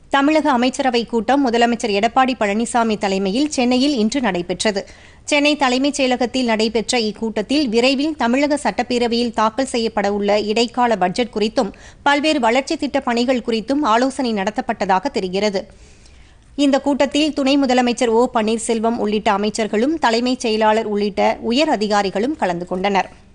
தமிழக அமைச்சரவைக் கூட்டம் முதலமைச்சர் எடப்பாடி பழனிசாமி தலைமையில் சென்னையில் இன்று நடைபெற்றது. சென்னை தலைமைச் செயலகத்தில் நடைபெற்ற இக்கூட்டத்தில் விரைவில் தமிழக சட்டப்பேரவையில் தாக்கல் செய்யப்படவுள்ள இடைக்கால பட்ஜெட் குறித்தும் பல்வேறு வளர்ச்சித் திட்டப் பணிகள் குறித்தும் ஆலோசனை நடத்தப்பட்டதாக தெரிகிறது. இந்த கூட்டத்தில் துணை முதலமைச்சர் ஓ பன்னீர்செல்வம் உள்ளிட்ட அமைச்சர்களும் தலைமைச் செயலாளர் உள்ளிட்ட உயர் அதிகாரிகளும் கலந்து கொண்டனர்.